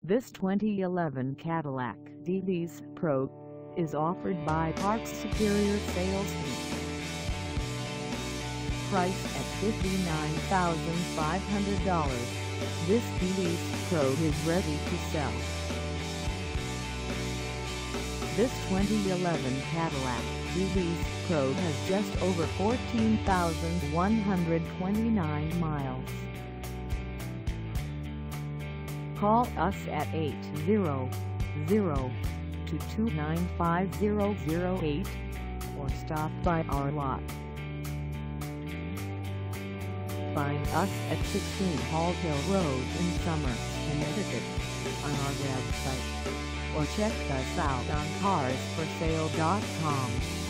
This 2011 Cadillac DTS Pro is offered by Parks Superior Sales Inc. Priced at $59,500, this DTS Pro is ready to sell. This 2011 Cadillac DTS Pro has just over 14,129 miles. Call us at 800-229-5008 or stop by our lot. Find us at 16 Hall Hill Road in Summer, Connecticut, on our website, or check us out on carsforsale.com.